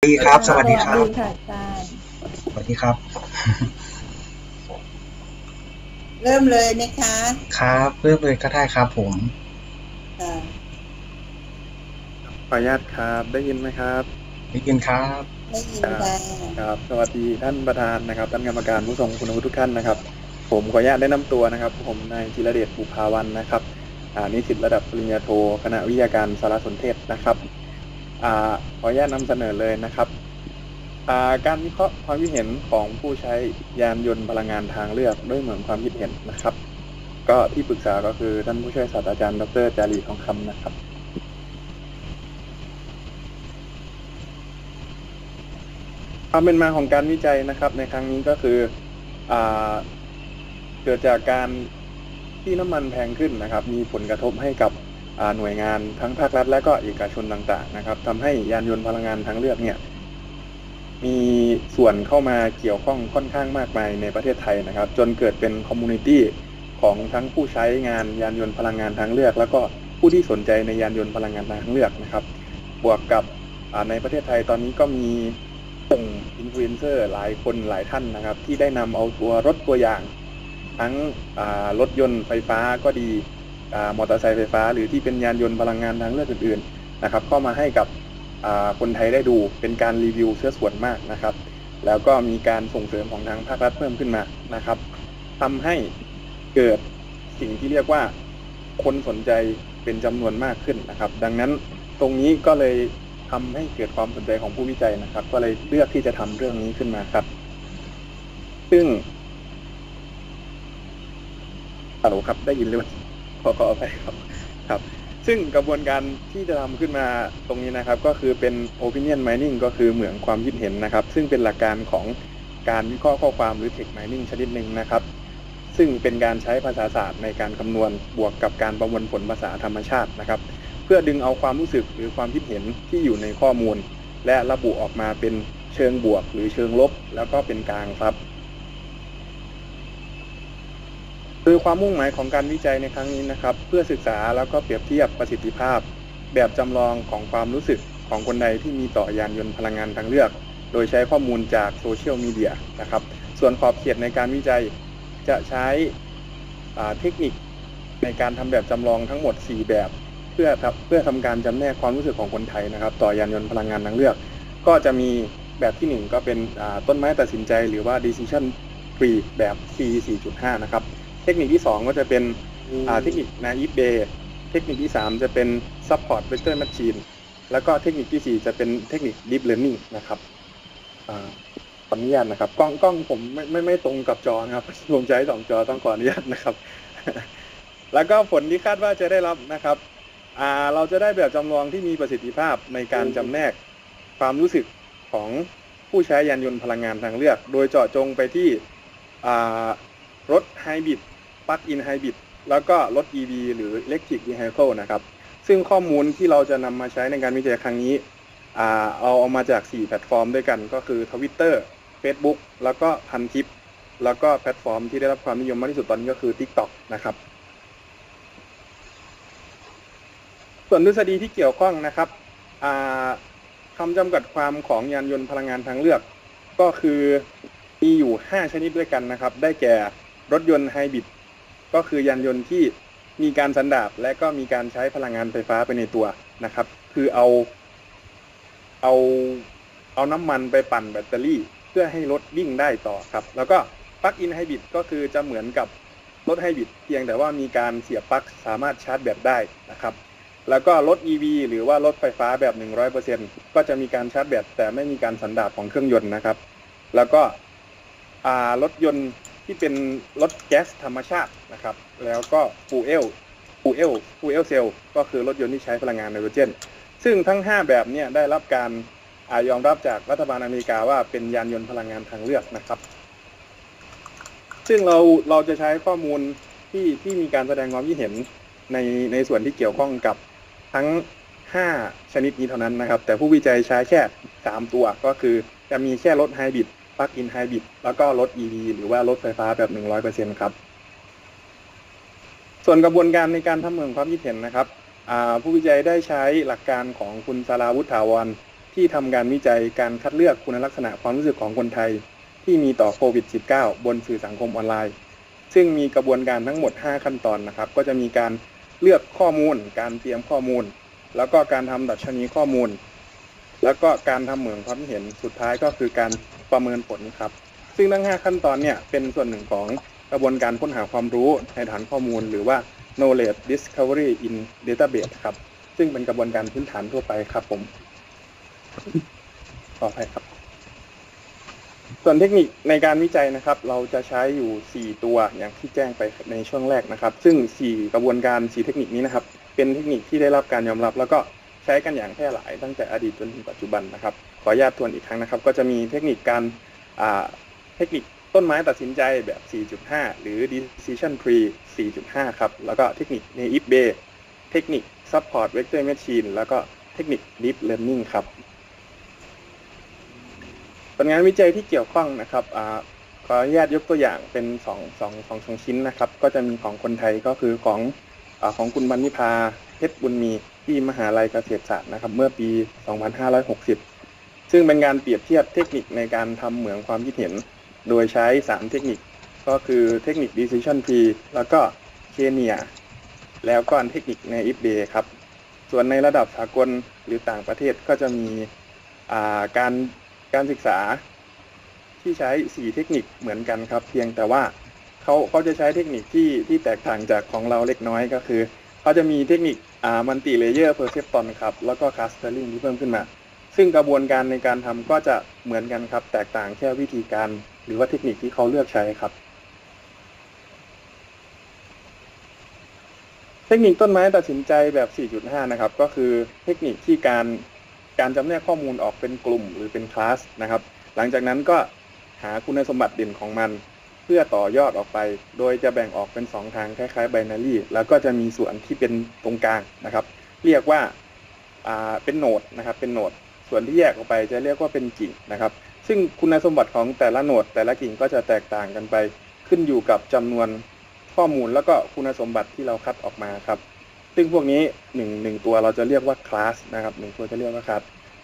ดีครับสวัสดีครับสวัสดีค่ะอาจารย์สวัสดีครับเริ่มเลยนะคะครับเริ่มเลยก็ได้ครับผมค่ะขออนุญาตครับได้ยินไหมครับได้ยินครับได้ยินครับค่ะครับสวัสดีท่านประธานนะครับท่านกรรมการผู้ทรงคุณวุฒิทุกท่านนะครับผมขออนุญาตแนะนำตัวนะครับผมนายจิรเดชบุภาวันนะครับนิสิตระดับปริญญาโทคณะวิทยาการสารสนเทศนะครับขออนุญาตนำเสนอเลยนะครับการวิเคราะห์ความคิดเห็นของผู้ใช้ยานยนต์พลังงานทางเลือกด้วยเหมือนความคิดเห็นนะครับก็ที่ปรึกษาก็คือท่านผู้ช่วยศาสตราจารย์ดร.จารีทองคำนะครับความเป็นมาของการวิจัยนะครับในครั้งนี้ก็คือเกิดจากการที่น้ำมันแพงขึ้นนะครับมีผลกระทบให้กับหน่วยงานทั้งภาครัฐและก็เอกชนต่างๆนะครับทำให้ยานยนต์พลังงานทางเลือกเนี่ยมีส่วนเข้ามาเกี่ยวข้องค่อนข้างมากมายในประเทศไทยนะครับจนเกิดเป็นคอมมูนิตี้ของทั้งผู้ใช้งานยานยนต์พลังงานทางเลือกแล้วก็ผู้ที่สนใจในยานยนต์พลังงานทางเลือกนะครับบวกกับในประเทศไทยตอนนี้ก็มีอินฟลูเอนเซอร์หลายคนหลายท่านนะครับที่ได้นำเอาตัวรถตัวอย่างทั้งรถยนต์ไฟฟ้าก็ดีมอเตอร์ไซค์ไฟฟ้าหรือที่เป็นยานยนต์พลังงานทางเลือกอื่นๆนะครับเข้ามาให้กับคนไทยได้ดูเป็นการรีวิวเสื้อส่วนมากนะครับแล้วก็มีการส่งเสริมของทางภาครัฐเพิ่มขึ้นมานะครับทำให้เกิดสิ่งที่เรียกว่าคนสนใจเป็นจำนวนมากขึ้นนะครับดังนั้นตรงนี้ก็เลยทำให้เกิดความสนใจของผู้วิจัยนะครับก็เลยเลือกที่จะทำเรื่องนี้ขึ้นมาครับซึ่งฮัลโหลครับได้ยินหรือเปล่าขออภัยครับซึ่งกระบวนการที่จะทำขึ้นมาตรงนี้นะครับก็คือเป็น opinion mining ก็คือเหมืองความคิดเห็นนะครับซึ่งเป็นหลักการของการวิเคราะห์ข้อความหรือ text mining ชนิดหนึ่งนะครับซึ่งเป็นการใช้ภาษาศาสตร์ในการคำนวณบวกกับการประมวลผลภาษาธรรมชาตินะครับเพื่อดึงเอาความรู้สึกหรือความคิดเห็นที่อยู่ในข้อมูลและระบุออกมาเป็นเชิงบวกหรือเชิงลบแล้วก็เป็นกลางครับคือความมุ่งหมายของการวิจัยในครั้งนี้นะครับเพื่อศึกษาแล้วก็เปรียบเทียบประสิทธิภาพแบบจำลองของความรู้สึกของคนใดที่มีต่อยานยนต์พลังงานทางเลือกโดยใช้ข้อมูลจากโซเชียลมีเดียนะครับส่วนขอบเขตในการวิจัยจะใช้เทคนิคในการทำแบบจำลองทั้งหมด4แบบเพื่อทำการจำแนกความรู้สึกของคนไทยนะครับต่อยานยนต์พลังงานทางเลือกก็จะมีแบบที่1ก็เป็นต้นไม้ตัดสินใจหรือว่า decision tree แบบ C 4.5 นะครับเทคนิคที่2ก็จะเป็นเทคนิค naive Bayes เทคนิคที่3จะเป็น support vector machine แล้วก็เทคนิคที่4จะเป็นเทคนิค deep learning นะครับขออนุญาตนะครับกล้องผมไม่ตรงกับจอนะครับผมใช้2จอต้องขออนุญาตนะครับ แล้วก็ผลที่คาดว่าจะได้รับนะครับเราจะได้แบบจำลองที่มีประสิทธิภาพในการจำแนกความรู้สึกของผู้ใช้ยานยนต์พลังงานทางเลือกโดยเจาะจงไปที่รถไฮบริดปลั๊กอินไฮบริดแล้วก็รถ EV หรือ Electric Vehicle นะครับซึ่งข้อมูลที่เราจะนำมาใช้ในการวิจัยครั้งนี้เอามาจาก4แพลตฟอร์มด้วยกันก็คือ Twitter Facebook แล้วก็พันทิปแล้วก็แพลตฟอร์มที่ได้รับความนิยมมากที่สุดตอนนี้ก็คือ TikTok นะครับส่วนทฤษฎีที่เกี่ยวข้องนะครับคำจำกัดความของยานยนต์พลังงานทางเลือกก็คือมีอยู่5ชนิดด้วยกันนะครับได้แก่รถยนต์ไฮบริดก็คือยานยนต์ที่มีการสันดาปและก็มีการใช้พลังงานไฟฟ้าไปในตัวนะครับคือเอาน้ำมันไปปั่นแบตเตอรี่เพื่อให้รถวิ่งได้ต่อครับแล้วก็ปลั๊กอินไฮบริดก็คือจะเหมือนกับรถไฮบริดเพียงแต่ว่ามีการเสียบปลั๊กสามารถชาร์จแบตได้นะครับแล้วก็รถ EV หรือว่ารถไฟฟ้าแบบ 100% ก็จะมีการชาร์จแบตแต่ไม่มีการสันดาปของเครื่องยนต์นะครับแล้วก็รถยนต์ที่เป็นรถแก๊สธรรมชาตินะครับแล้วก็ฟูเอลเซลก็คือรถยนต์ที่ใช้พลังงานไนโตรเจนซึ่งทั้ง5แบบนี้ได้รับการยอมรับจากรัฐบาลอเมริกาว่าเป็นยานยนต์พลังงานทางเลือกนะครับซึ่งเราจะใช้ข้อมูลที่มีการแสดงความคิดเห็นในส่วนที่เกี่ยวข้องกับทั้ง5ชนิดนี้เท่านั้นนะครับแต่ผู้วิจัยใช้แค่3ตัวก็คือจะมีแค่รถไฮบริดปลั๊กอินไฮบริดแล้วก็รถ EV หรือว่ารถไฟฟ้าแบบ 100% ครับส่วนกระบวนการในการทำเหมืองความคิดเห็นนะครับผู้วิจัยได้ใช้หลักการของคุณสราวุฒิถาวรที่ทำการวิจัยการคัดเลือกคุณลักษณะความรู้สึกของคนไทยที่มีต่อโควิด -19 บนสื่อสังคมออนไลน์ซึ่งมีกระบวนการทั้งหมด5ขั้นตอนนะครับก็จะมีการเลือกข้อมูลการเตรียมข้อมูลแล้วก็การทำดัชนีข้อมูลแล้วก็การทำเหมืองความเห็นสุดท้ายก็คือการประเมินผลครับซึ่งทั้ง5ขั้นตอนเนี่ยเป็นส่วนหนึ่งของกระบวนการค้นหาความรู้ในฐานข้อมูลหรือว่า knowledge discovery in database ครับซึ่งเป็นกระบวนการพื้นฐานทั่วไปครับผมขออภัยครับส่วนเทคนิคในการวิจัยนะครับเราจะใช้อยู่4ตัวอย่างที่แจ้งไปในช่วงแรกนะครับซึ่ง4กระบวนการ4เทคนิคนี้นะครับเป็นเทคนิคที่ได้รับการยอมรับแล้วก็ใช้กันอย่างแพร่หลายตั้งแต่อดีตจนถึงปัจจุบันนะครับขออนุญาตทวนอีกครั้งนะครับก็จะมีเทคนิคการเทคนิคต้นไม้ตัดสินใจแบบ 4.5 หรือ decision tree 4.5 ครับแล้วก็เทคนิค naive Bayes เทคนิค support vector machine แล้วก็เทคนิค deep learning ครับผลงานวิจัยที่เกี่ยวข้องนะครับขออนุญาตยกตัวอย่างเป็น2ชิ้นนะครับก็จะมีของคนไทยก็คือของคุณบรรณิพาเพชรบุญมีที่มหาลัยเกษตรศาสตร์นะครับเมื่อปี 2560 ซึ่งเป็นการเปรียบเทียบเทคนิคในการทำเหมืองความคิดเห็นโดยใช้3เทคนิคก็คือเทคนิค decision tree แล้วก็เคเนียแล้วก็เทคนิค naive Bayes ครับส่วนในระดับสากลหรือต่างประเทศก็จะมีการศึกษาที่ใช้4เทคนิคเหมือนกันครับเพียงแต่ว่าเขาจะใช้เทคนิคที่แตกต่างจากของเราเล็กน้อยก็คือเขาจะมีเทคนิคmulti layer perceptron ครับแล้วก็ clustering ที่เพิ่มขึ้นมาซึ่งกระบวนการในการทำก็จะเหมือนกันครับแตกต่างแค่วิธีการหรือว่าเทคนิคที่เขาเลือกใช้ครับเทคนิคต้นไม้ตัดสินใจแบบ 4.5 นะครับก็คือเทคนิคที่การจำแนกข้อมูลออกเป็นกลุ่มหรือเป็นคลาสนะครับหลังจากนั้นก็หาคุณสมบัติเด่นของมันเพื่อต่อยอดออกไปโดยจะแบ่งออกเป็น2ทางคล้ายๆ binary แล้วก็จะมีส่วนที่เป็นตรงกลางนะครับเรียกว่าเป็นโนดนะครับเป็นโนดส่วนที่แยกออกไปจะเรียกว่าเป็นกิ่งนะครับซึ่งคุณสมบัติของแต่ละโนดแต่ละกิ่งก็จะแตกต่างกันไปขึ้นอยู่กับจำนวนข้อมูลแล้วก็คุณสมบัติที่เราคัดออกมาครับซึ่งพวกนี้หนึ่งตัวเราจะเรียกว่าคลาสนะครับ1ตัวจะเรียกว่าคลาส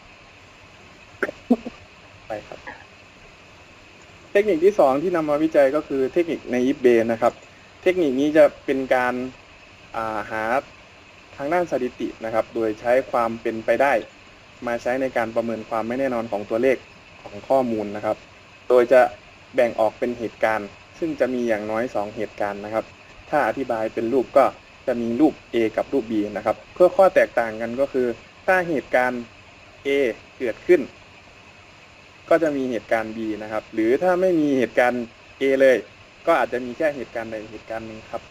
ไปครับเทคนิคที่2ที่นำมาวิจัยก็คือเทคนิค naive Bayes นะครับเทคนิคนี้จะเป็นการหาทางด้านสถิตินะครับโดยใช้ความเป็นไปได้มาใช้ในการประเมินความไม่แน่นอนของตัวเลขของข้อมูลนะครับโดยจะแบ่งออกเป็นเหตุการณ์ซึ่งจะมีอย่างน้อย2เหตุการณ์นะครับถ้าอธิบายเป็นรูปก็จะมีรูป A กับรูป B นะครับเพื่อข้อแตกต่างกันก็คือถ้าเหตุการณ์ A เกิดขึ้นก็จะมีเหตุการณ์ B นะครับหรือถ้าไม่มีเหตุการณ์ A เลยก็อาจจะมีแค่เหตุการณ์ใดเหตุการณ์หนึ่งครับ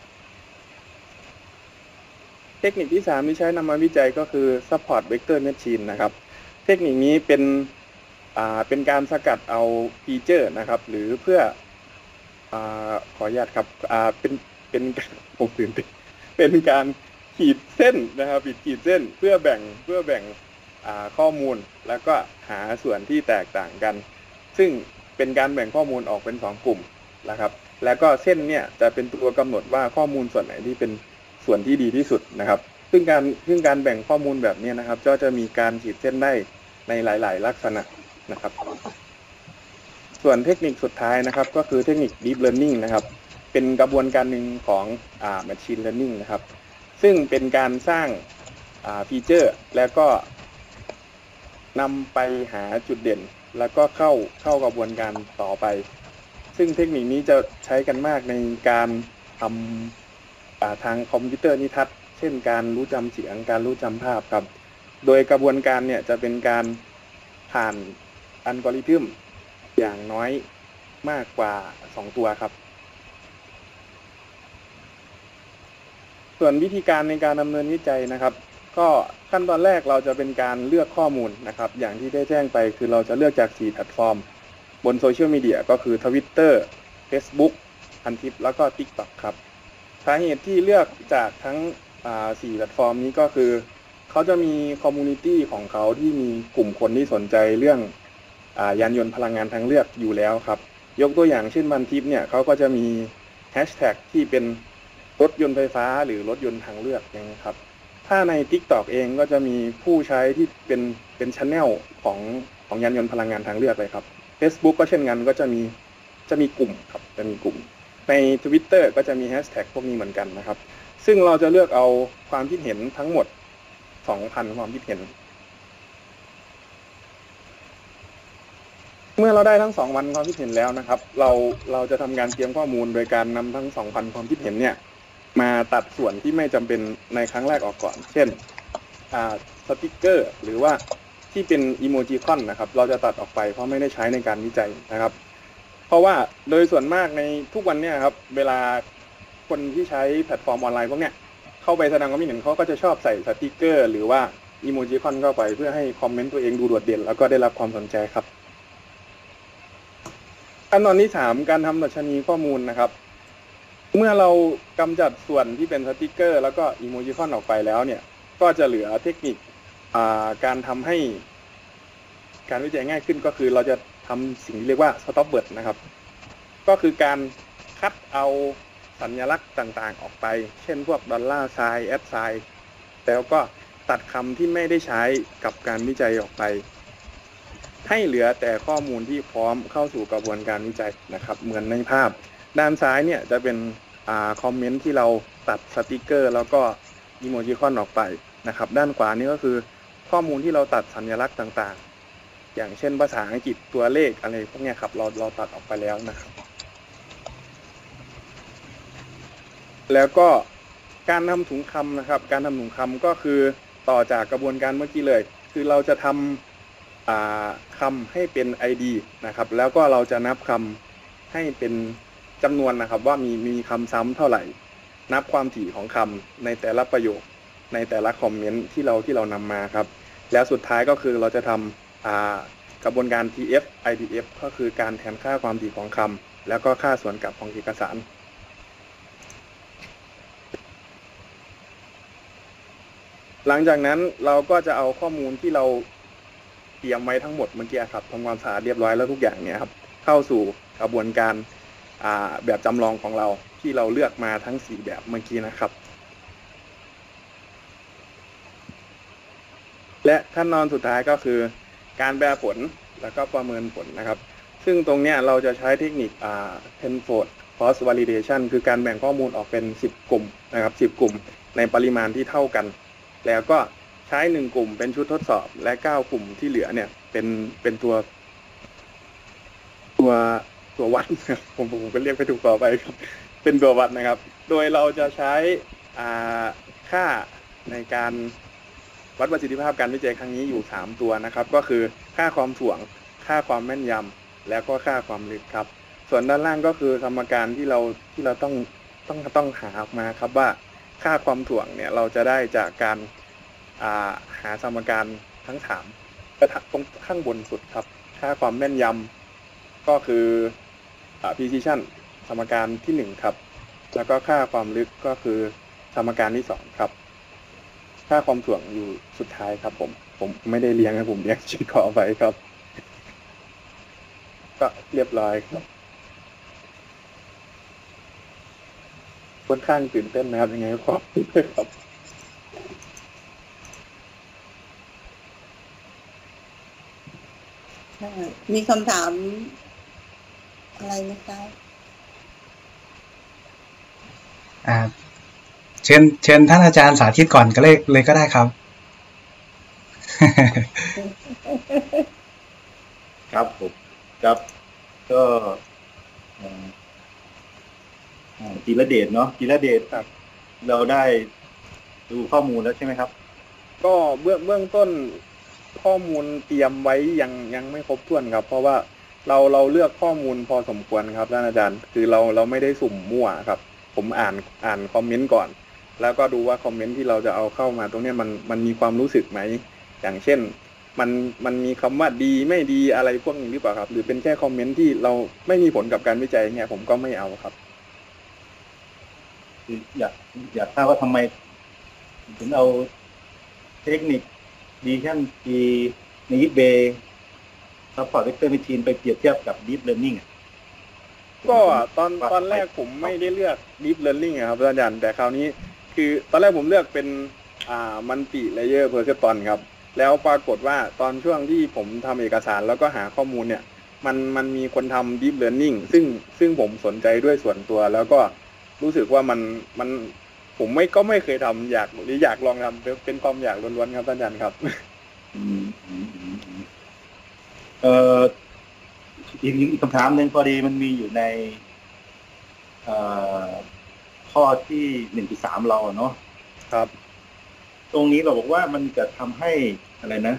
เทคนิคที่3ที่ใช้นำมาวิจัยก็คือ support vector machine นะครับเทคนิคนี้เป็นการสกัดเอาฟีเจอร์นะครับหรือเพื่อขออนุญาตครับเป็นผมตื่นเต้นเป็นการขีดเส้นนะครับขีดเส้นเพื่อแบ่งข้อมูลแล้วก็หาส่วนที่แตกต่างกันซึ่งเป็นการแบ่งข้อมูลออกเป็น2กลุ่มนะครับแล้วก็เส้นเนี่ยจะเป็นตัวกำหนดว่าข้อมูลส่วนไหนที่เป็นส่วนที่ดีที่สุดนะครับซึ่งการแบ่งข้อมูลแบบนี้นะครับก็จะมีการขีดเส้นได้ในหลายๆลักษณะนะครับส่วนเทคนิคสุดท้ายนะครับก็คือเทคนิค deep learning นะครับเป็นกระบวนการหนึ่งของmachine learning นะครับซึ่งเป็นการสร้างฟีเจอร์แล้วก็นำไปหาจุดเด่นแล้วก็เข้ากระบวนการต่อไปซึ่งเทคนิคนี้จะใช้กันมากในการทำทางคอมพิวเตอร์นิทัศน์เช่นการรู้จำเสียงการรู้จำภาพครับโดยกระบวนการเนี่ยจะเป็นการผ่านอัลกอริทึมอย่างน้อยมากกว่า2ตัวครับส่วนวิธีการในการดำเนินวิจัยนะครับก็ขั้นตอนแรกเราจะเป็นการเลือกข้อมูลนะครับอย่างที่ได้แจ้งไปคือเราจะเลือกจาก4แพลตฟอร์มบนโซเชียลมีเดียก็คือ Twitter Facebook พันทิปแล้วก็ TikTok ครับสาเหตุที่เลือกจากทั้ง4แพลตฟอร์มนี้ก็คือเขาจะมีคอมมูนิตี้ของเขาที่มีกลุ่มคนที่สนใจเรื่องยานยนต์พลังงานทางเลือกอยู่แล้วครับยกตัวอย่างเช่นพันทิปเนี่ยเขาก็จะมีแฮชแท็กที่เป็นรถยนต์ไฟฟ้าหรือรถยนต์ทางเลือกนะครับถ้าใน TikTok เองก็จะมีผู้ใช้ที่เป็น channel ของยานยนต์พลังงานทางเลือกเลยครับ Facebook ก็เช่นกันก็จะมีกลุ่มครับจะมีกลุ่มใน Twitter ก็จะมีแฮชแท็กพวกนี้เหมือนกันนะครับซึ่งเราจะเลือกเอาความคิดเห็นทั้งหมด 2,000 ความคิดเห็นเมื่อเราได้ทั้ง2,000ความคิดเห็นแล้วนะครับเราจะทำการเตรียมข้อมูลโดยการนำทั้ง 2,000 ความคิดเห็นเนี่ยมาตัดส่วนที่ไม่จำเป็นในครั้งแรกออกก่อนเช่นสติกเกอร์หรือว่าที่เป็นอีโมจิคอนนะครับเราจะตัดออกไปเพราะไม่ได้ใช้ในการวิจัยนะครับเพราะว่าโดยส่วนมากในทุกวันเนี่ยครับเวลาคนที่ใช้แพลตฟอร์มออนไลน์พวกเนี้ยเข้าไปแสดงความคิดเห็นเขาก็จะชอบใส่สติกเกอร์หรือว่าอีโมจิคอนเข้าไปเพื่อให้คอมเมนต์ตัวเองดูโดดเด่นแล้วก็ได้รับความสนใจครับขั้นตอนที่3การทำดัชนีข้อมูลนะครับเมื่อเรากำจัดส่วนที่เป็นสติกเกอร์แล้วก็อีโมจิคอนออกไปแล้วเนี่ยก็จะเหลือเทคนิคการทำให้การวิจัยง่ายขึ้นก็คือเราจะทำสิ่งที่เรียกว่า stop word นะครับก็คือการคัดเอาสัญลักษณ์ต่างๆออกไปเช่นพวก$, $, แล้วก็ตัดคำที่ไม่ได้ใช้กับการวิจัยออกไปให้เหลือแต่ข้อมูลที่พร้อมเข้าสู่กระบวนการวิจัยนะครับเหมือนในภาพด้านซ้ายเนี่ยจะเป็นคอมเมนต์ที่เราตัดสติกเกอร์แล้วก็อีโมจิคอนออกไปนะครับด้านขวานี่ก็คือข้อมูลที่เราตัดสัญลักษณ์ต่างๆอย่างเช่นภาษาอังกฤษตัวเลขอะไรพวกนี้ครับเราตัดออกไปแล้วนะครับแล้วก็การทำถุงคำนะครับการทำถุงคำก็คือต่อจากกระบวนการเมื่อกี้เลยคือเราจะทำคำให้เป็น ID นะครับแล้วก็เราจะนับคำให้เป็นจำนวนนะครับว่ามีคำซ้ำเท่าไหร่นับความถี่ของคำในแต่ละประโยคในแต่ละคอมเมนต์ที่เรานำมาครับแล้วสุดท้ายก็คือเราจะทำกระบวนการ TF IDF ก็คือการแทนค่าความถี่ของคำแล้วก็ค่าส่วนกลับของเอกสารหลังจากนั้นเราก็จะเอาข้อมูลที่เราเตรียมไว้ทั้งหมดเมื่อกี้ครับทำความสะอาดเรียบร้อยแล้วทุกอย่างเนี่ยครับเข้าสู่กระบวนการแบบจำลองของเราที่เราเลือกมาทั้ง4แบบเมื่อกี้นะครับและขั้นตอนสุดท้ายก็คือการแปลผลแล้วก็ประเมินผลนะครับซึ่งตรงเนี้ยเราจะใช้เทคนิคtenfold cross validation คือการแบ่งข้อมูลออกเป็น10กลุ่มนะครับ10กลุ่มในปริมาณที่เท่ากันแล้วก็ใช้1กลุ่มเป็นชุดทดสอบและ9กลุ่มที่เหลือเนี่ยเป็นตัววัดผมก็เรียกไปถูกต่อไปครับเป็นตัววัดนะครับโดยเราจะใช้ค่าในการวัดประสิทธิภาพการวิจัยครั้งนี้อยู่3ตัวนะครับก็คือค่าความถ่วงค่าความแม่นยำแล้วก็ค่าความลึกครับส่วนด้านล่างก็คือสมการที่เราต้องหาออกมาครับว่าค่าความถ่วงเนี่ยเราจะได้จากการหาสมการทั้ง3กระถางตรงข้างบนสุดครับค่าความแม่นยำก็คือprecision สมการที่1ครับแล้วก็ค่าความลึกก็คือสมการที่2ครับค่าความถ่วงอยู่สุดท้ายครับผมไม่ได้เรียงครับผมเรียกชื่อขอไปครับก็เรียบร้อยครับค่อนข้างตื่นเต้นนะครับยังไงก็ขอบคุณครับมีคำถามอะไรไหมคะเชิญท่านอาจารย์สาธิตก่อนก็เลยก็ได้ครับครับผมครับก็จิรเดชเนาะจิรเดชครับเราได้ดูข้อมูลแล้วใช่ไหมครับก็เบื้องต้นข้อมูลเตรียมไว้ยังไม่ครบถ้วนครับเพราะว่าเราเลือกข้อมูลพอสมควรครับท่านอาจารย์คือเราไม่ได้สุ่มมั่วครับผมอ่านคอมเมนต์ก่อนแล้วก็ดูว่าคอมเมนต์ที่เราจะเอาเข้ามาตรงนี้มันมีความรู้สึกไหมอย่างเช่นมันมีคำว่าดีไม่ดีอะไรพวกนี้หรือเปล่าครับหรือเป็นแค่คอมเมนต์ที่เราไม่มีผลกับการวิจัยเนี่ยผมก็ไม่เอาครับอยากทราบว่าทำไมถึงเอาเทคนิคDecision Tree ในยิปเบย์Support Vector Machine ไปเปรียบเทียบกับ Deep Learning ก็ตอนแรกผมไม่ได้เลือก Deep Learning ครับอาจารย์แต่คราวนี้คือตอนแรกผมเลือกเป็นมันติเลเยอร์เพอร์เซปตอนครับแล้วปรากฏว่าตอนช่วงที่ผมทำเอกสารแล้วก็หาข้อมูลเนี่ยมันมีคนทำ Deep Learning ซึ่งผมสนใจด้วยส่วนตัวแล้วก็รู้สึกว่ามันผมไม่เคยทำอยากลองทำเป็นความอยากล้วนๆครับท่านอาจารย์ครับอีกคำถามหนึ่งพอดีมันมีอยู่ในข้อที่ 1.3 เราเนาะครับตรงนี้เราบอกว่ามันจะทำให้อะไรนะ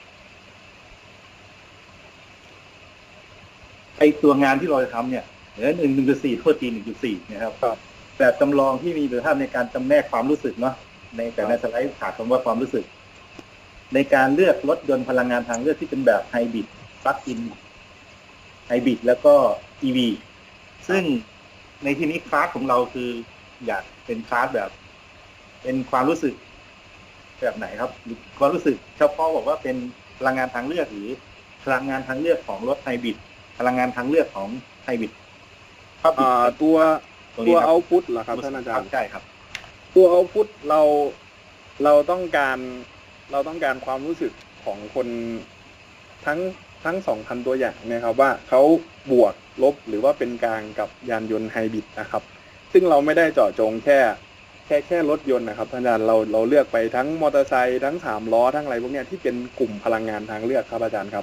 ไอตัวงานที่เราจะทำเนี่ย1.4 โทษที 1.4 นะครับแบบจำลองที่มีประสิทธิภาพในการจำแนกความรู้สึกเนาะแต่ในสไลด์ขาดคำว่าความรู้สึกในการเลือกรถยนต์พลังงานทางเลือกที่เป็นแบบไฮบริดปลั๊กอินไฮบริดแล้วก็ EV ซึ่งในที่นี้คลาสของเราคืออยากเป็นคลาสแบบเป็นความรู้สึกแบบไหนครับความรู้สึกเฉพาะบอกว่าเป็นพลังงานทางเลือกหรือพลังงานทางเลือกของรถไฮบริดพลังงานทางเลือกของไฮบริดตัวเอาท์พุตเหรอครับท่านอาจารย์ใช่ครับตัวเอาท์พุตเราต้องการความรู้สึกของคนทั้ง 2,000 ตัวอย่างนะครับว่าเขาบวกลบหรือว่าเป็นกลางกับยานยนต์ไฮบริดนะครับซึ่งเราไม่ได้เจาะจงแค่รถยนต์นะครับท่านอาจารย์เราเลือกไปทั้งมอเตอร์ไซค์ทั้ง3 ล้อทั้งอะไรพวกนี้ที่เป็นกลุ่มพลังงานทางเลือกครับอาจารย์ครับ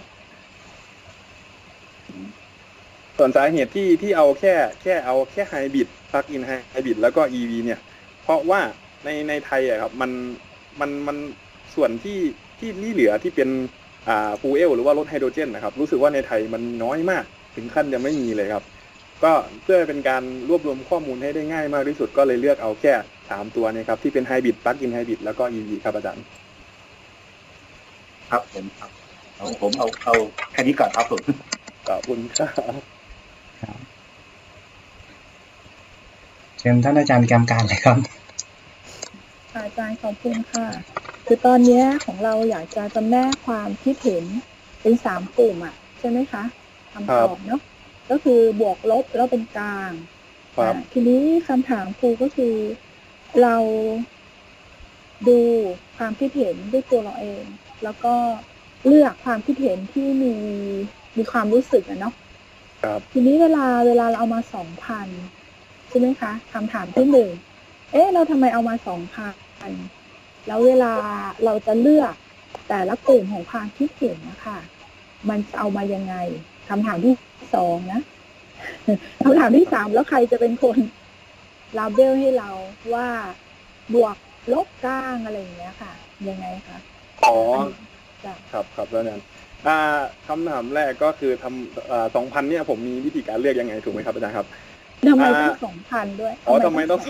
ส่วนสาเหตุที่เอาแค่ไฮบริดปลั๊กอินไฮบริดแล้วก็ EV เนี่ยเพราะว่าในไทยอะครับมันส่วนที่เหลือที่เป็นฟูเอลหรือว่ารถไฮโดรเจนนะครับรู้สึกว่าในไทยมันน้อยมากถึงขั้นจะไม่มีเลยครับก็เพื่อเป็นการรวบรวมข้อมูลให้ได้ง่ายมากที่สุดก็เลยเลือกเอาแค่3ตัวนี้ครับที่เป็นไฮบริดปลั๊กอินไฮบริดแล้วก็ EV ครับอาจารย์ครับผมครับผมเอาแค่นี้ก่อนครับผมขอบคุณครับเชิญท่านอาจารย์กรรมการเลยครับอาจารย์ขอบคุณค่ะคือตอนนี้ของเราอยากจะจำแนกความคิดเห็นเป็น3 กลุ่มอ่ะใช่ไหมคะคำตอบเนาะก็คือบวกลบแล้วเป็นกลางทีนี้คำถามครูก็คือเราดูความคิดเห็นด้วยตัวเราเองแล้วก็เลือกความคิดเห็นที่มีความรู้สึกเนาะทีนี้เวลาเราเอามา 2,000 ใช่ไหมคะคำถามที่1เราทำไมเอามา 2,000 แล้วเวลาเราจะเลือกแต่ละกลุ่มของความคิดเห็นนะคะมันจะเอามายังไงคำถามที่2นะคำถามที่3แล้วใครจะเป็นคนลาเบลให้เราว่าบวกลบกลางอะไรอย่างเงี้ยค่ะยังไงคะครับแล้วนั้นคำถามแรกก็คือ2,000เนี่ยผมมีวิธีการเลือกยังไงถูกไหมครับอาจารย์ครับทำไมต้อง 2,000 ด้วยทำไมต้อง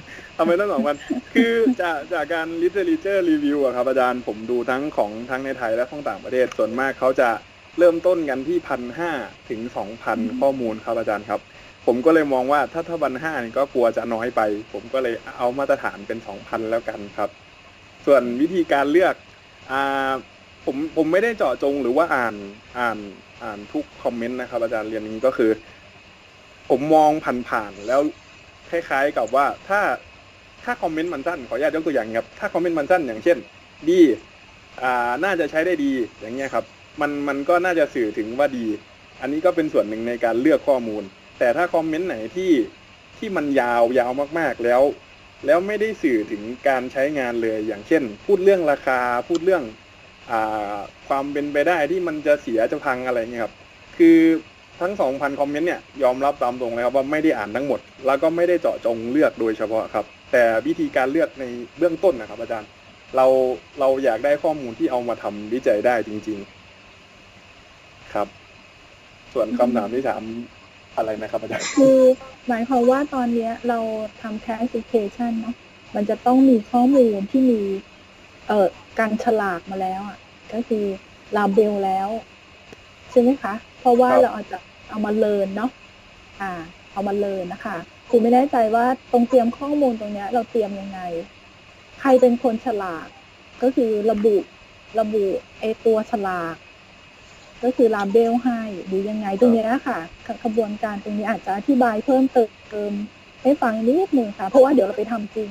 2,000 คือจากการ literature review อะครับอาจารย์ผมดูทั้งในไทยและของต่างประเทศส่วนมากเขาจะเริ่มต้นกันที่ 1,500 ถึง 2,000 ข้อมูลครับอาจารย์ครับผมก็เลยมองว่าถ้า 1,500 นี่ก็กลัวจะน้อยไปผมก็เลยเอามาตรฐานเป็น 2,000 แล้วกันครับส่วนวิธีการเลือกผมไม่ได้เจาะจงหรือว่าอ่านทุกคอมเมนต์นะครับอาจารย์เรียนนี้ก็คือผมมองผ่านๆแล้วคล้ายๆกับว่าถ้าคอมเมนต์มันสั้นขออนุญาตยกตัวอย่างครับถ้าคอมเมนต์มันสั้นอย่างเช่นดีน่าจะใช้ได้ดีอย่างเงี้ยครับมันก็น่าจะสื่อถึงว่าดีอันนี้ก็เป็นส่วนหนึ่งในการเลือกข้อมูลแต่ถ้าคอมเมนต์ไหนที่มันยาวมากๆแล้วไม่ได้สื่อถึงการใช้งานเลยอย่างเช่นพูดเรื่องราคาพูดเรื่องความเป็นไปได้ที่มันจะเสียจะพังอะไรเงี้ยครับคือทั้ง 2,000 คอมเมนต์เนี่ยยอมรับตามตรงเลยครับว่าไม่ได้อ่านทั้งหมดแล้วก็ไม่ได้เจาะจงเลือกโดยเฉพาะครับแต่วิธีการเลือกในเบื้องต้นนะครับอาจารย์เราอยากได้ข้อมูลที่เอามาทำวิจัยได้จริงๆครับส่วนคำถามที่ถามอะไรนะครับอาจารย์คือหมายความว่าตอนนี้เราทำ classification เนาะมันจะต้องมีข้อมูลที่มีการฉลากมาแล้วอ่ะก็คือลาเบลแล้วใช่ไหมคะเพราะว่าเราอาจจะเอามาเลิร์นเนาะเอามาเลิร์นนะคะคือไม่แน่ใจว่าตรงเตรียมข้อมูลตรงนี้เราเตรียมยังไงใครเป็นคนฉลากก็คือระบุตัวฉลากก็คือลาเบลให้หรือยังไงตรงนี้ค่ะกระบวนการตรงนี้อาจจะอธิบายเพิ่มเติมให้ฟังนิดนึงค่ะเพราะว่าเดี๋ยวเราไปทำจริงเนาะ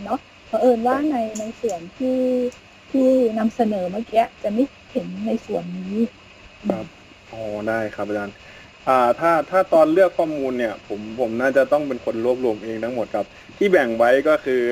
เผอิญว่าในส่วนที่นำเสนอเมื่อกี้จะไม่เห็นในส่วนนี้ครับอ๋อได้ครับอาจารย์ถ้าตอนเลือกข้อมูลเนี่ยผมน่าจะต้องเป็นคนรวบรวมเองทั้งหมดครับที่แบ่งไว้ก็คือ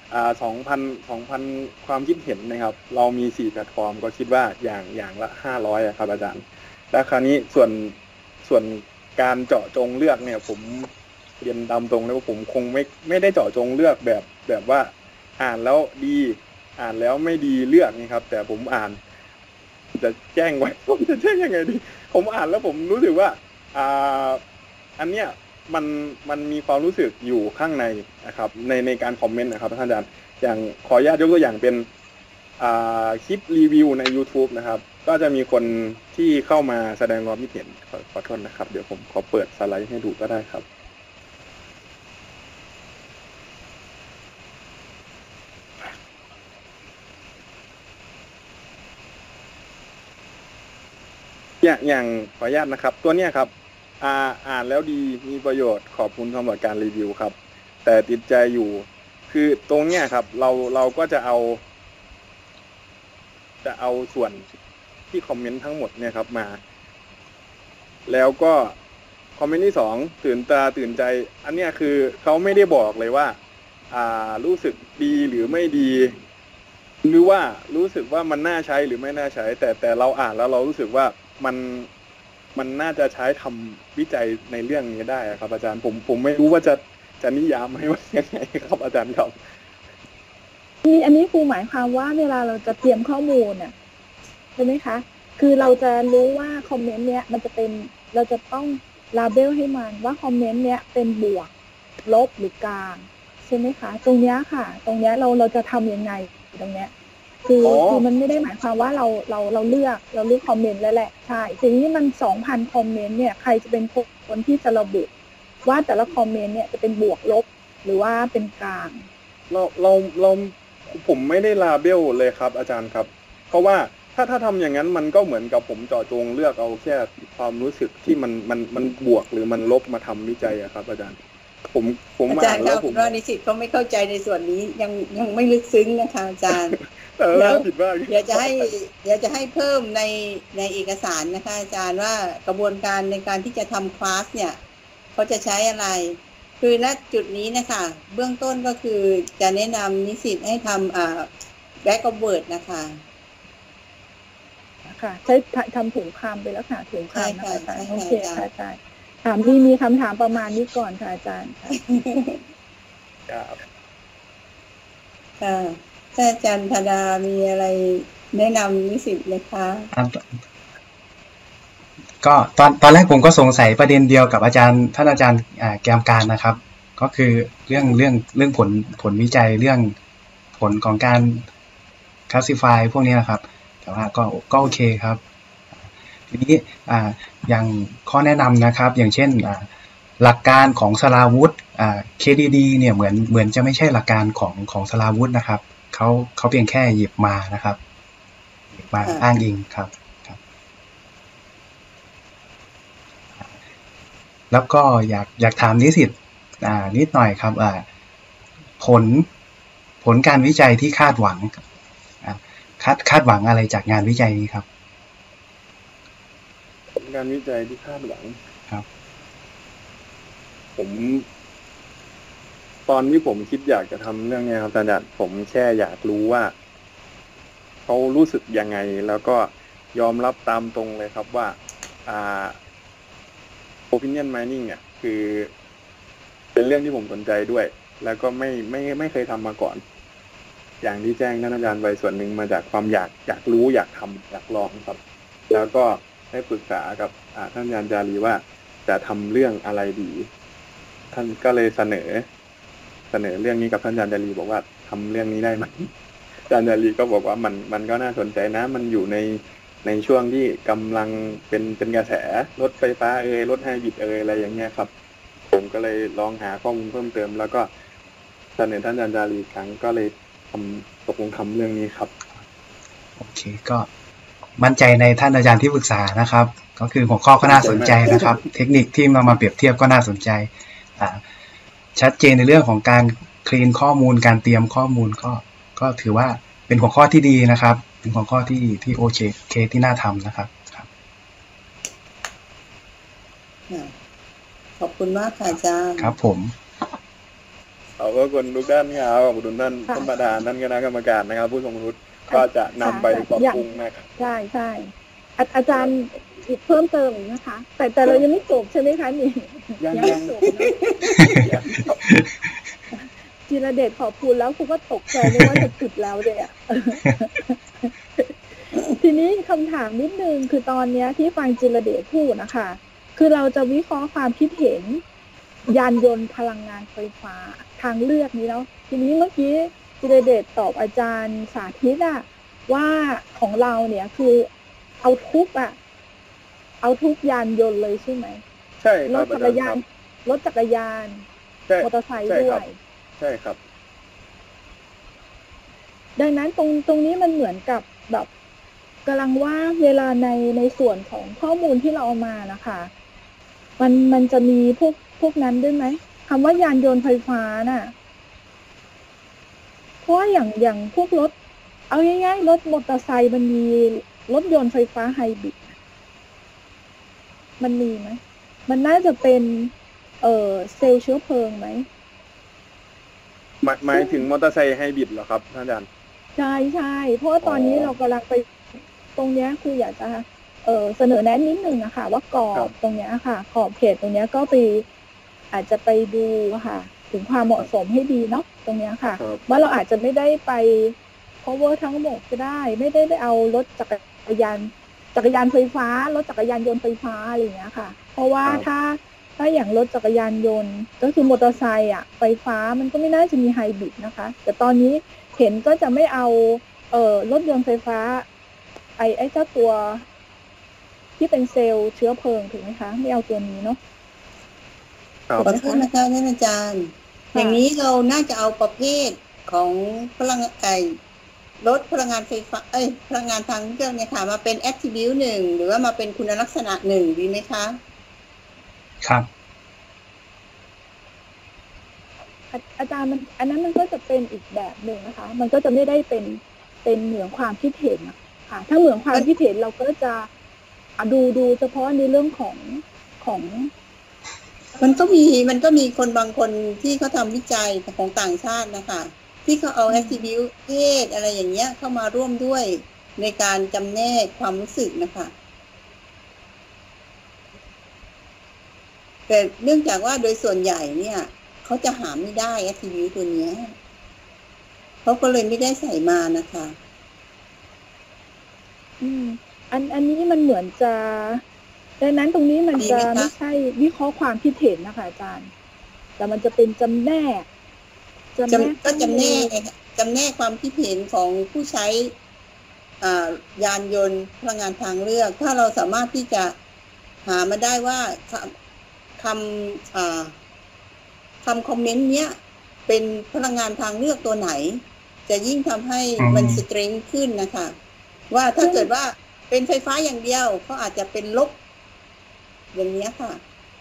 2,000ความคิดเห็นนะครับเรามี4แพลตฟอร์มก็คิดว่าอย่างละ500ครับอาจารย์และคราวนี้ส่วนการเจาะจงเลือกเนี่ยผมเรียนตามตรงเลยว่าผมคงไม่ได้เจาะจงเลือกแบบว่าอ่านแล้วดีอ่านแล้วไม่ดีเลือกนี่ครับแต่ผมอ่านจะแจ้งไว้ผมจะแจ้งยังไงดีผมอ่านแล้วผมรู้สึกว่าอันเนี้ยมันมีความรู้สึกอยู่ข้างในนะครับในการคอมเมนต์นะครับท่านอาจารย์อย่างขออนุญาตยกตัวอย่างเป็นคลิปรีวิวใน YouTube นะครับก็จะมีคนที่เข้ามาแสดงความคิดเห็นขอโทษนะครับเดี๋ยวผมขอเปิดสไลด์ให้ดูก็ได้ครับอย่างขออนุญาตนะครับตัวเนี้ยครับอ่านแล้วดีมีประโยชน์ขอบคุณสำหรับการรีวิวครับแต่ติดใจอยู่คือตรงเนี้ยครับเราก็จะเอาส่วนที่คอมเมนต์ทั้งหมดเนี่ยครับมาแล้วก็คอมเมนต์ที่2ตื่นตาตื่นใจอันเนี้ยคือเขาไม่ได้บอกเลยว่ารู้สึกดีหรือไม่ดีหรือว่ารู้สึกว่ามันน่าใช้หรือไม่น่าใช้แต่เราอ่านแล้วเรารู้สึกว่ามันน่าจะใช้ทำวิจัยในเรื่องนี้ได้ครับอาจารย์ผมไม่รู้ว่าจะนิยามให้ว่ายังไงครับอาจารย์ครับอันนี้ครูหมายความว่าเวลาเราจะเตรียมข้อมูลน่ะใช่ไหมคะคือเราจะรู้ว่าคอมเมนต์เนี้ยมันจะเป็นเราจะต้องลาเบลให้มันว่าคอมเมนต์เนี้ยเป็นบวกลบหรือกลางใช่ไหมคะตรงเนี้ยค่ะตรงเนี้ยเราจะทำยังไงตรงเนี้ยคือมันไม่ได้หมายความว่าเราเลือกคอมเมนต์แล้วแหละใช่ทีนี้มัน 2,000 คอมเมนต์เนี่ยใครจะเป็นคนที่จะระบุว่าแต่ละคอมเมนต์เนี่ยจะเป็นบวกลบหรือว่าเป็นกลางเราผมไม่ได้ลาเบลเลยครับอาจารย์ครับเพราะว่าถ้าทำอย่างนั้นมันก็เหมือนกับผมเจาะจงเลือกเอาแค่ความรู้สึกที่มันบวกหรือมันลบมาทำวิจัยอะครับอาจารย์ผมอาจารย์ครับผมว่านิสิตเขาไม่เข้าใจในส่วนนี้ยังไม่ลึกซึ้งนะคะอาจารย์แล้วเดี๋ยวจะให้เพิ่มในเอกสารนะคะอาจารย์ว่ากระบวนการในการที่จะทำคลาสเนี่ยเขาจะใช้อะไรคือณจุดนี้นะคะเบื้องต้นก็คือจะแนะนำนิสิตให้ทำแบ็กอัพเวิร์ดนะคะค่ะใช้ทำถุงคำไปแล้วค่ะถุงคำนะคะอาจารย์โอเคค่ะอาจารย์ถามที่มีคำถามประมาณนี้ก่อนค่ะอาจารย์ครับท่านอาจารย์ธดามีอะไรแนะนำนิสิตไหมคะก็ตอนแรกผมก็สงสัยประเด็นเดียวกับท่านอาจารย์แกมการนะครับก็คือเรื่องผลวิจัยเรื่องผลของการ classify พวกนี้นะครับแต่ว่าก็โอเคครับทีนี้อย่างข้อแนะนำนะครับอย่างเช่นหลักการของสราวุธKDD เนี่ยเหมือนจะไม่ใช่หลักการของสราวุธนะครับเขาเพียงแค่หยิบมานะครับหยิบมาอ้างอิงครับแล้วก็อยากถามนิสิตนิดหน่อยครับผลการวิจัยที่คาดหวังคาดหวังอะไรจากงานวิจัยนี้ครับผลการวิจัยที่คาดหวังครับตอนที่ผมคิดอยากจะทำเรื่องนี้ครับอาจารย์ผมแค่อยากรู้ว่าเขารู้สึกยังไงแล้วก็ยอมรับตามตรงเลยครับว่าopinion mining เนี่ยคือเป็นเรื่องที่ผมสนใจด้วยแล้วก็ไม่เคยทำมาก่อนอย่างที่แจ้งท่านอาจารย์ไว้ส่วนหนึ่งมาจากความอยากรู้อยากทำอยากลองครับแล้วก็ได้ปรึกษากับท่านอาจารย์จารีว่าจะทำเรื่องอะไรดีท่านก็เลยเสนอเรื่องนี้กับท่านอาจารย์จารีบอกว่าทำเรื่องนี้ได้ไหมอาจารย์จารีก็บอกว่ามันก็น่าสนใจนะมันอยู่ในช่วงที่กำลังเป็นกระแสรถไฟฟ้ารถไฮบริดอะไรอย่างเงี้ยครับผมก็เลยลองหาข้อมูลเพิ่มเติมแล้วก็เสนอท่านอาจารย์จารีครั้งก็เลยตกลงทำเรื่องนี้ครับโอเคก็มั่นใจในท่านอาจารย์ที่ปรึกษานะครับก็คือหัวข้อก็น่าสนใจนะครับเทคนิคที่มาเปรียบเทียบก็น่าสนใจชัดเจนในเรื่องของการคลีนข้อมูลการเตรียมข้อมูลก็ถือว่าเป็นหัวข้อที่ดีนะครับเป็นหัวข้อที่โอเคที่น่าทำนะครับครับขอบคุณมากค่ะอาจารย์ครับผมขอบคุณทุกท่านครับขอบคุณท่านประธานท่านคณะกรรมการนะครับผู้ทรงคุณวุฒิก็จะนำไปปรับปรุงนะครับใช่อาจารย์เพิ่มเติมอีกนะคะแต่เรายังไม่จบใช่ไหมคะนี่ยังไม่จบจิรเดชขอบคุณแล้วคุณก็ตกใจไม่ว่าจะจุดแล้วเลยทีนี้คำถามนิดนึงคือตอนนี้ที่ฟังจิรเดชพูดนะคะคือเราจะวิเคราะห์ความคิดเห็นยานยนต์พลังงานไฟฟ้าทางเลือกนี้แล้วทีนี้เมื่อกี้จิรเดชตอบอาจารย์สาธิตว่าของเราเนี่ยคือเอาทุกยานยนต์เลยใช่ไหมใช่รถจักรยานมอเตอร์ไซค์ด้วยใช่ครับดังนั้นตรงนี้มันเหมือนกับแบบกำลังว่าเวลาในส่วนของข้อมูลที่เราเอามานะคะมันจะมีพวกนั้นด้วยไหมคำว่ายานยนต์ไฟฟ้าน่ะเพราะอย่างพวกรถเอาง่ายๆรถมอเตอร์ไซค์มันมีรถยนต์ไฟฟ้าไฮบริดมันมีไหมมันน่าจะเป็นเซลล์เชื้อเพลิงไหมหมายถึงมอเตอร์ไซค์ไฮบริดเหรอครับท่านอาจารย์ใช่เพราะว่าตอนนี้เรากำลังไปตรงนี้คืออยากจะเสนอแนะนิดนึงนะคะว่ากรอบตรงนี้ค่ะขอบเขตตรงนี้ก็ไปอาจจะไปดูค่ะถึงความเหมาะสมให้ดีเนาะตรงนี้ค่ะว่าเราอาจจะไม่ได้ไป cover ทั้งหมดก็ได้ไม่ได้เอารถจักรยานไฟฟ้ารถจักรยานยนต์ไฟฟ้าอะไรอย่างเงี้ยค่ะเพราะว่าถ้าอย่างรถจักรยานยนต์ก็คือมอเตอร์ไซค์ไฟฟ้ามันก็ไม่น่าจะมีไฮบริดนะคะแต่ตอนนี้เห็นก็จะไม่เอารถยนต์ไฟฟ้าไอ้เจ้าตัวที่เป็นเซลล์เชื้อเพลิงถูกไหมคะไม่เอาตัวนี้เนาะขอโทษนะคะท่านอาจารย์อย่างนี้เราน่าจะเอาประเภทของพลังรถพลังงานไฟฟ้าพลังงานทางเลือกเนี่ยค่ะมาเป็น attribute 1หรือว่ามาเป็นคุณลักษณะ1ดีไหมคะครับอาจารย์อันนั้นมันก็จะเป็นอีกแบบหนึ่งนะคะมันก็จะไม่ได้เป็นเหมือนความคิดเห็นค่ะถ้าเหมือนความคิดเห็นเราก็จะดูเฉพาะในเรื่องของมันก็มีคนบางคนที่เขาทำวิจัยของต่างชาตินะคะที่เขาเอา attribute เพศอะไรอย่างเงี้ยเข้ามาร่วมด้วยในการจำแนกความรู้สึกนะคะแต่เนื่องจากว่าโดยส่วนใหญ่เนี่ยเขาจะหาไม่ได้ attribute ตัวนี้เขาก็เลยไม่ได้ใส่มานะคะอันนี้มันเหมือนจะดังนั้นตรงนี้มันจะไม่ใช่วิเคราะห์ความคิดเห็นนะคะอาจารย์แต่มันจะเป็นจำแนกความคิดเห็นของผู้ใช้ยานยนต์พลังงานทางเลือกถ้าเราสามารถที่จะหามาได้ว่าคำคอมเมนต์เนี้ยเป็นพลังงานทางเลือกตัวไหนจะยิ่งทำให้มันสตริงขึ้นนะคะว่าถ้าเกิดว่าเป็นไฟฟ้าอย่างเดียวเขาอาจจะเป็นลบอย่างนี้ค่ะ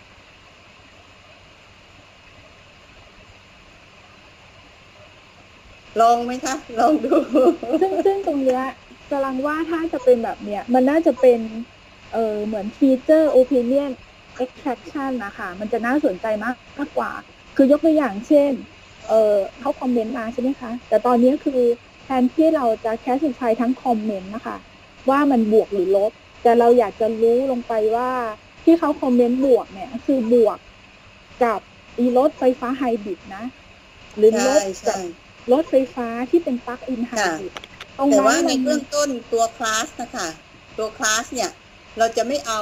ลองไหมคะลองดูซึ่งตรงนี้กำลังว่าถ้าจะเป็นแบบเนี้ยมันน่าจะเป็นเหมือน feature opinion extraction นะคะมันจะน่าสนใจมากกว่าคือยกตัวอย่างเช่นเขาคอมเมนต์มาใช่ไหมคะแต่ตอนนี้คือแทนที่เราจะ classify ทั้งคอมเมนต์นะคะว่ามันบวกหรือลบแต่เราอยากจะรู้ลงไปว่าที่เขาคอมเมนต์บวกเนี่ยคือบวกกับรถไฟฟ้าไฮบริดนะหรือลบกับรถไฟฟ้าที่เป็นปลั๊กอินไฮบริดแต่ว่าในเบื้องต้นตัวคลาสนะคะตัวคลาสเนี่ยเราจะไม่เอา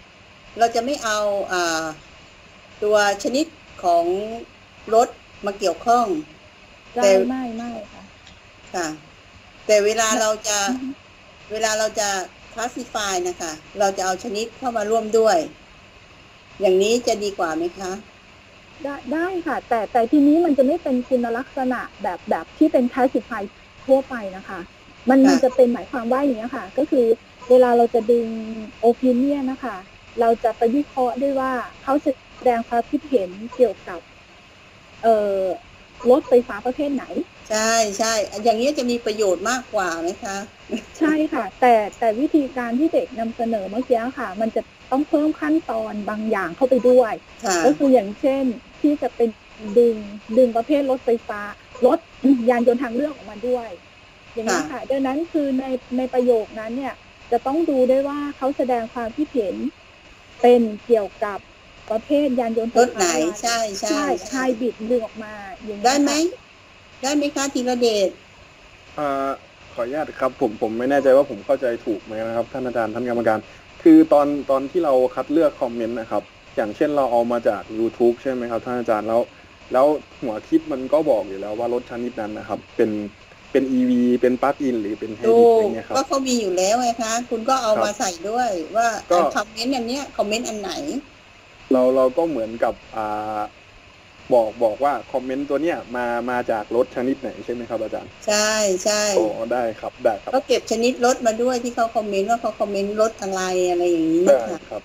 ตัวชนิดของรถมาเกี่ยวข้องแต่ไม่ค่ะแต่เวลาเราจะclassify นะคะเราจะเอาชนิดเข้ามาร่วมด้วยอย่างนี้จะดีกว่าไหมคะได้ค่ะแต่ทีนี้มันจะไม่เป็นคุณลักษณะแบบที่เป็น classify ทั่วไปนะคะมันจะเป็นหมายความว่าอย่างนี้ค่ะก็คือเวลาเราจะดึง opinion นะคะเราจะไปวิเคราะห์ด้วยว่าเขาแสดงความคิดเห็นเกี่ยวกับรถไฟฟ้าประเภทไหนใช่ใช่อย่างนี้จะมีประโยชน์มากกว่าไหมคะใช่ค่ะแต่วิธีการที่เด็กนำเสนอเมื่อกี้ค่ะมันจะต้องเพิ่มขั้นตอนบางอย่างเข้าไปด้วยก็คืออย่างเช่นที่จะเป็นดึงประเภทรถไฟฟ้ารถยานยนต์ทางเลือกออกมาด้วยอย่างนี้ค่ะดังนั้นคือในประโยคนั้นเนี่ยจะต้องดูได้ว่าเขาแสดงความคิดเห็นเป็นเกี่ยวกับประเภทยานยนต์รถไหนใช่ใช่ไฮบริดดึงออกมาอย่างนี้ได้ไหมคะธีรเดชขออนุญาตครับผมไม่แน่ใจว่าผมเข้าใจถูกไหมนะครับท่านอาจารย์ท่านกรรมการคือตอนที่เราคัดเลือกคอมเมนต์นะครับอย่างเช่นเราเอามาจาก YouTube ใช่ไหมครับท่านอาจารย์แล้วหัวคลิปมันก็บอกอยู่แล้วว่ารถชนิดนั้นนะครับเป็น EV เป็นปลั๊กอินหรือเป็นไฮบริดอะไรเงี้ยครับก็เขามีอยู่แล้วไงคะคุณก็เอามาใส่ด้วยว่าคอมเมนต์อันเนี้ยคอมเมนต์อันไหนเราก็เหมือนกับบอกว่าคอมเมนต์ตัวเนี้ยมาจากรถชนิดไหนใช่ไหมครับอาจารย์ใช่ใช่โอ้ได้ครับก็เก็บชนิดรถมาด้วยที่เขาคอมเมนต์ว่าเขาคอมเมนต์รถอะไรอย่างนี้นะคะ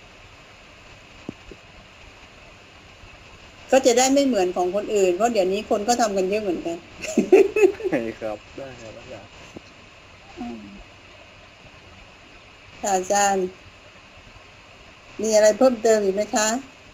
ก็จะได้ไม่เหมือนของคนอื่นเพราะเดี๋ยวนี้คนก็ทำกันเยอะเหมือนกันใช่ครับได้ครับอาจารย์อาจารย์มีอะไรเพิ่มเติมอีกไหมคะ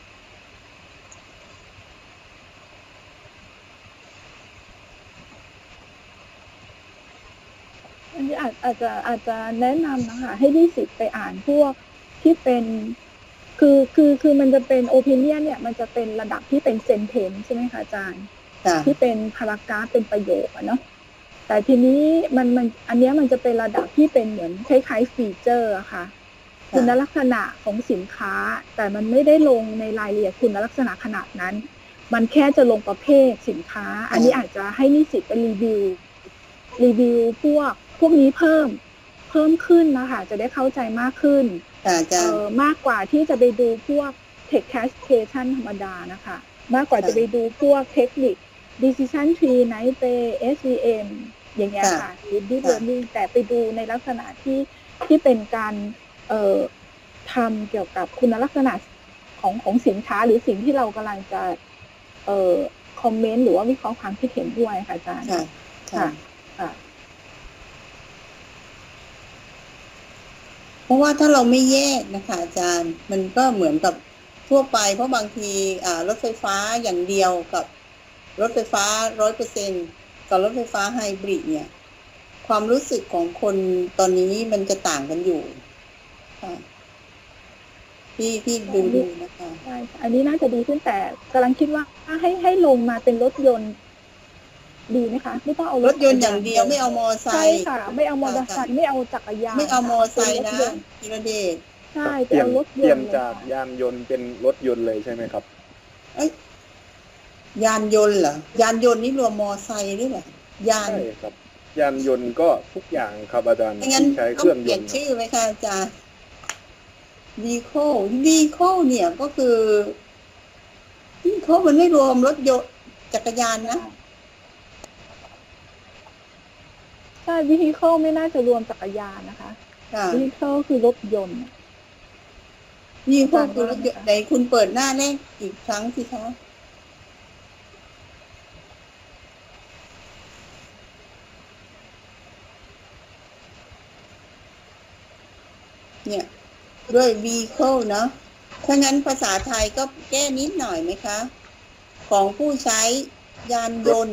อันนี้อาจจะแนะนำนะคะให้นิสิตไปอ่านพวกที่เป็นคือมันจะเป็นโอปิเนียนเนี่ยมันจะเป็นระดับที่เป็นเซนเทนใช่ไหมคะอาจารย์ที่เป็นพารากราฟเป็นประโยคเนาะแต่ทีนี้มันอันนี้มันจะเป็นระดับที่เป็นเหมือนคล้ายๆฟีเจอร์อะค่ะคุณลักษณะของสินค้าแต่มันไม่ได้ลงในรายละเอียดคุณลักษณะขนาดนั้นมันแค่จะลงประเภทสินค้าอันนี้อาจจะให้นิสิตไปรีวิวพวกนี้เพิ่มขึ้นนะคะจะได้เข้าใจมากขึ้นมากกว่าที่จะไปดูพวก text classification ธรรมดานะคะมากกว่าจะไปดูพวกเทคนิค decision tree night bay SVM อย่างเงี้ยค่ะหรือ deep learning แต่ไปดูในลักษณะที่เป็นการทำเกี่ยวกับคุณลักษณะของสินค้าหรือสิ่งที่เรากำลังจะคอมเมนต์หรือว่าวิเคราะห์ความคิดเห็นด้วยค่ะอาจารย์ค่ะเพราะว่าถ้าเราไม่แยกนะคะอาจารย์มันก็เหมือนกับทั่วไปเพราะบางทีรถไฟฟ้าอย่างเดียวกับรถไฟฟ้า 100% กับรถไฟฟ้าไฮบริดเนี่ยความรู้สึกของคนตอนนี้มันจะต่างกันอยู่ค่ะที่ดูนะคะใช่อันนี้น่าจะดีขึ้นแต่กำลังคิดว่าให้ลงมาเป็นรถยนต์ดีไหมคะไม่ต้องเอารถยนต์อย่างเดียวไม่เอามอไซค์ใช่ค่ะไม่เอามอเตอร์ไซค์ไม่เอาจักรยานไม่เอามอไซค์นะธีรเดชใช่เปลี่ยนจากยานยนต์เป็นรถยนต์เลยใช่ไหมครับยานยนต์เหรอยานยนต์นี่รวมมอไซค์ด้วยเหรอยานใช่ครับยานยนต์ก็ทุกอย่างครับอาจารย์ที่ใช้เครื่องยนต์เปลี่ยนชื่อไหมคะอาจารย์vehicle เนี่ยก็คือ vehicle มันไม่รวมรถยนต์จักรยานนะใช่ vehicle ไม่น่าจะรวมจักรยานนะคะ vehicle คือรถยนต์ vehicle คือรถยนต์ไหนคุณเปิดหน้าแรกอีกครั้งสิคะเนี่ยด้วย vehicle เนาะถ้างั้นภาษาไทยก็แก้นิดหน่อยไหมคะของผู้ใช้ยานยนต์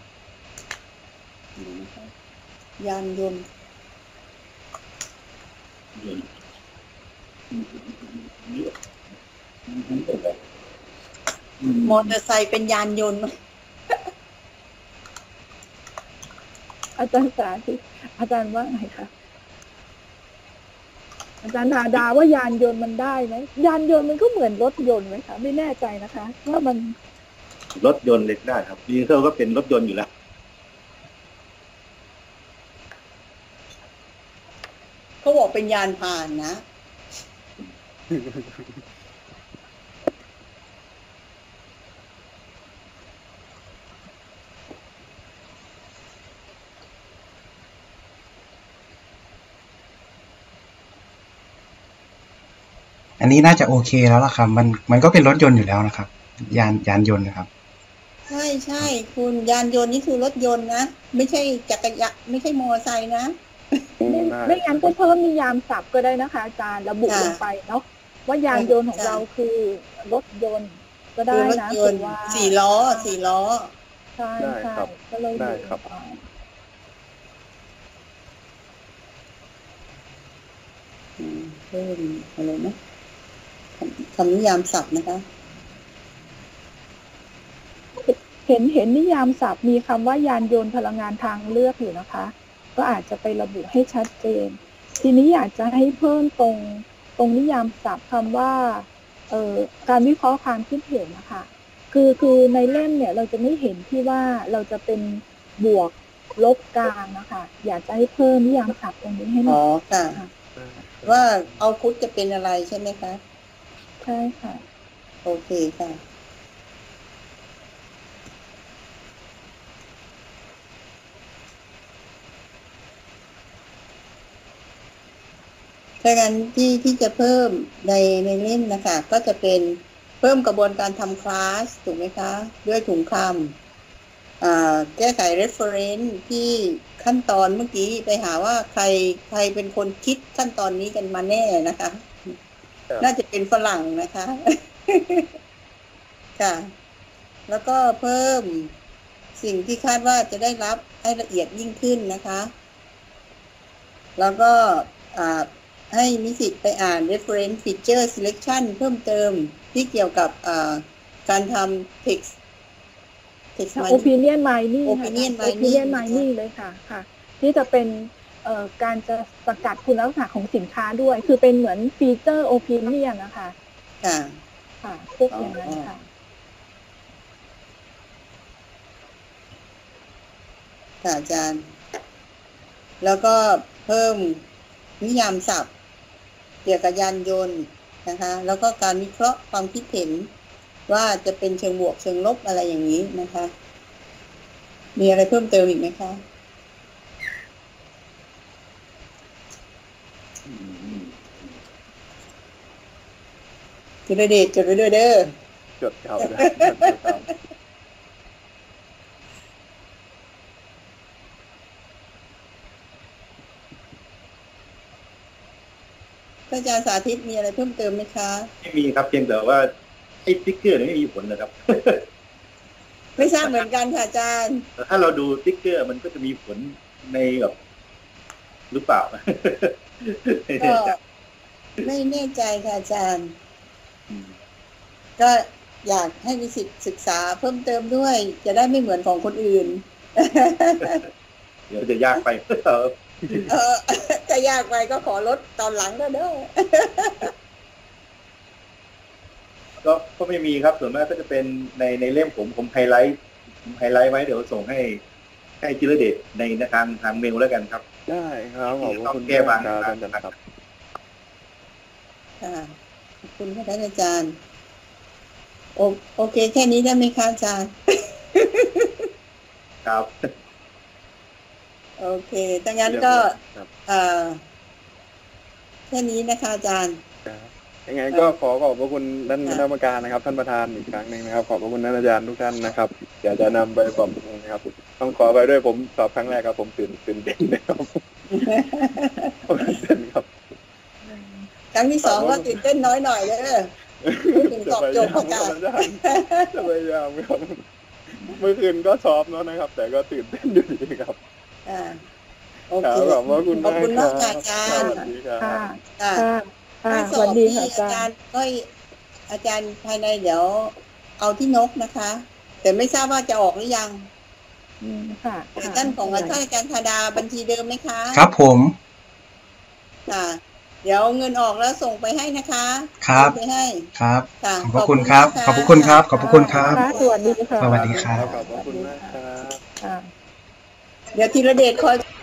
มอเตอร์ไซค์เป็นยานยนต์อาจารย์สาธิตอาจารย์ว่าไงคะอาจารย์ดาว่ายานยนต์มันได้ไหมยานยนต์มันก็เหมือนรถยนต์ไหมคะไม่แน่ใจนะคะว่ามันรถยนต์เล็กได้ครับวีเคิลก็เป็นรถยนต์อยู่แล้วเขาบอกเป็นยานพาหนะอันนี้น่าจะโอเคแล้วล่ะครับมันก็เป็นรถยนต์อยู่แล้วนะครับยานยนต์นะครับใช่ใช่คุณยานยนต์นี่คือรถยนต์นะไม่ใช่จักรยานไม่ใช่มอเตอร์ไซค์นะไม่งั้นก็เพิ่มนิยามศัพท์ก็ได้นะคะอาจารย์ระบุลงไปเนาะว่ายานยนต์ของเราคือรถยนต์ก็ได้นะคือว่าสี่ล้อใช่ใช่ก็เลยได้ครับเพิ่มอะไรนะคำนิยามศัพท์นะคะเห็นนิยามศัพท์มีคำว่ายานยนต์พลังงานทางเลือกอยู่นะคะก็อาจจะไประบุให้ชัดเจนทีนี้อยากจะให้เพิ่มตรงนิยามศัพท์คำว่าการวิเคราะห์ความคิดเห็นนะคะคือในเล่มเนี่ยเราจะไม่เห็นที่ว่าเราจะเป็นบวกลบกลางนะคะอยากจะให้เพิ่มนิยามศัพท์ตรงนี้ให้หน่อยค่ะว่าเอาพุทธจะเป็นอะไรใช่ไหมคะใช่ค่ะโอเคค่ะดังนั้นที่จะเพิ่มในเล่มนะคะก็จะเป็นเพิ่มกระบวนการทำคลาสถูกไหมคะด้วยถุงคำแก้ไข reference ที่ขั้นตอนเมื่อกี้ไปหาว่าใครเป็นคนคิดขั้นตอนนี้กันมาแน่นะคะน่าจะเป็นฝรั่งนะคะค่ะแล้วก็เพิ่มสิ่งที่คาดว่าจะได้รับให้ละเอียดยิ่งขึ้นนะคะแล้วก็ให้นิสิตไปอ่าน reference feature selection เพิ่มเติมที่เกี่ยวกับการทำ text opinion mining เลยค่ะที่จะเป็นการจะสกัดคุณลักษณะของสินค้าด้วยคือเป็นเหมือน feature opinion นะคะค่ะพวกอย่างนั้นค่ะอาจารย์แล้วก็เพิ่มนิยามศัพท์เกี่ยวกับยานยนต์นะคะแล้วก็การวิเคราะห์ความคิดเห็นว่าจะเป็นเชิงบวกเชิงลบอะไรอย่างนี้นะคะมีอะไรเพิ่มเติมอีกไหมคะจดไว้ด้วยเด้อจดครับอาจารย์สาธิตมีอะไรเพิ่มเติมไหมคะไม่มีครับเพียงแต่ว่าไอ้ติ๊กเกอร์ไม่มีผลนะครับไม่ทราบเหมือนกันค่ะอาจารย์ถ้าเราดูติ๊กเกอร์มันก็จะมีผลในแบบหรือเปล่าก็ไม่แน่ใจค่ะอาจารย์ก็อยากให้นิสิตศึกษาเพิ่มเติมด้วยจะได้ไม่เหมือนของคนอื่นเดี๋ยวจะยากไปจะยากไปก็ขอลดตอนหลังก็ได้ก็ไม่มีครับส่วนมากก็จะเป็นในเล่มผมไฮไลท์ไว้เดี๋ยวส่งให้จิรเดชในทางเมลแล้วกันครับได้ครับขอบคุณแก้บางครับขอบคุณค่ะท่านอาจารย์โอเคแค่นี้ได้ไหมคะอาจารย์ครับโอเคถ้างั้นก็แค่นี้นะคะอาจารย์ยังไงก็ขอบพระคุณท่านคณะกรรมการนะครับท่านประธานอีกครั้งหนึ่งนะครับขอบพระคุณท่านอาจารย์ทุกท่านนะครับอยากจะนำไปปรับปรุงนะครับต้องขอไปด้วยผมสอบครั้งแรกครับผมตื่นเต้นนะครับครับครั้งที่สองก็ตื่นเต้นน้อยหน่อยเลยถึงสอบจบประกาศจะพยายามครับเมื่อคืนก็สอบแล้วนะครับแต่ก็ตื่นเต้นอยู่ดีครับโอเคขอบคุณมากอาจารย์สวัสดีค่ะอาจารย์ก็อาจารย์ภายในเดี๋ยวเอาที่นกนะคะแต่ไม่ทราบว่าจะออกหรือยังค่ะท่านของท่านอาจารย์ธดาบัญชีเดิมไหมคะครับผมค่ะเดี๋ยวเงินออกแล้วส่งไปให้นะคะครับไปให้ครับขอบคุณครับขอบคุณครับขอบคุณครับสวัสดีค่ะสวัสดีครับขอบคุณมากครับเดี๋ยวธีรเดชคอย